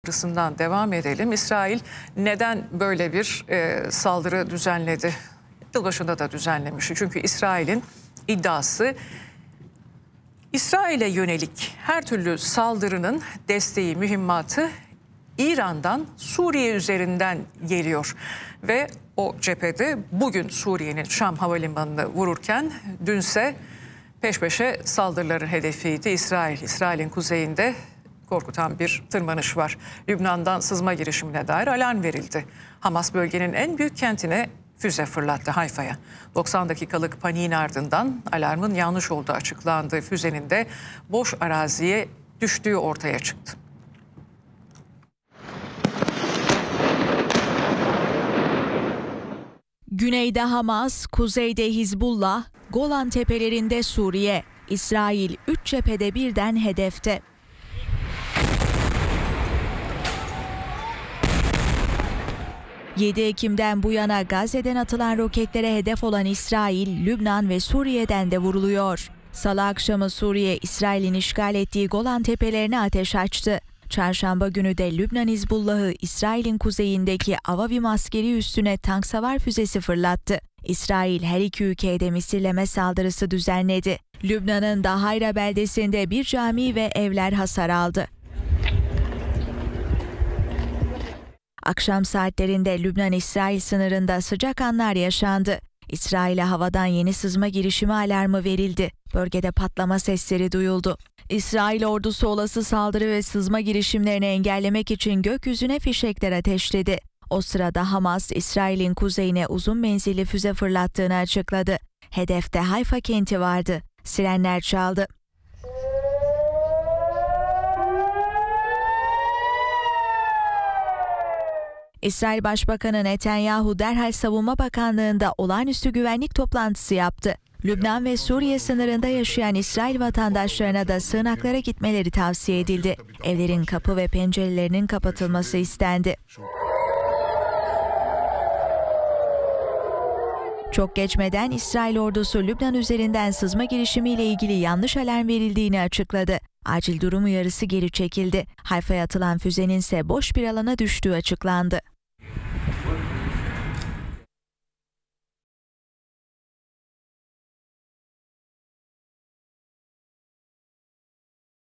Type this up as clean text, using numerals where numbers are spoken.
saldırısından devam edelim. İsrail neden böyle bir saldırı düzenledi? Yılbaşında da düzenlemişti. Çünkü İsrail'in iddiası, İsrail'e yönelik her türlü saldırının desteği, mühimmatı İran'dan Suriye üzerinden geliyor. Ve o cephede bugün Suriye'nin Şam havalimanını vururken dünse peş peşe saldırıların hedefiydi İsrail. İsrail'in kuzeyinde korkutan bir tırmanış var. Lübnan'dan sızma girişimine dair alarm verildi. Hamas bölgenin en büyük kentine füze fırlattı, Hayfa'ya. 90 dakikalık paniğin ardından alarmın yanlış olduğu açıklandı. Füzenin de boş araziye düştüğü ortaya çıktı. Güneyde Hamas, kuzeyde Hizbullah, Golan Tepelerinde Suriye. İsrail 3 cephede birden hedefte. ...7 Ekim'den bu yana Gazze'den atılan roketlere hedef olan İsrail, Lübnan ve Suriye'den de vuruluyor. Salı akşamı Suriye, İsrail'in işgal ettiği Golan Tepelerine ateş açtı. Çarşamba günü de Lübnan Hizbullah'ı İsrail'in kuzeyindeki Avavim askeri üssüne tank savar füzesi fırlattı. İsrail her iki ülkeye de misilleme saldırısı düzenledi. Lübnan'ın Dahayra beldesinde bir cami ve evler hasar aldı. Akşam saatlerinde Lübnan-İsrail sınırında sıcak anlar yaşandı. İsrail'e havadan yeni sızma girişimi alarmı verildi. Bölgede patlama sesleri duyuldu. İsrail ordusu olası saldırı ve sızma girişimlerini engellemek için gökyüzüne fişekler ateşledi. O sırada Hamas, İsrail'in kuzeyine uzun menzilli füze fırlattığını açıkladı. Hedefte Hayfa kenti vardı. Sirenler çaldı. İsrail Başbakanı Netanyahu derhal Savunma Bakanlığı'nda olağanüstü güvenlik toplantısı yaptı. Lübnan ve Suriye sınırında yaşayan İsrail vatandaşlarına da sığınaklara gitmeleri tavsiye edildi. Evlerin kapı ve pencerelerinin kapatılması istendi. Çok geçmeden İsrail ordusu Lübnan üzerinden sızma girişimiyle ilgili yanlış alarm verildiğini açıkladı. Acil durum uyarısı geri çekildi. Hayfa'ya atılan füzenin ise boş bir alana düştüğü açıklandı.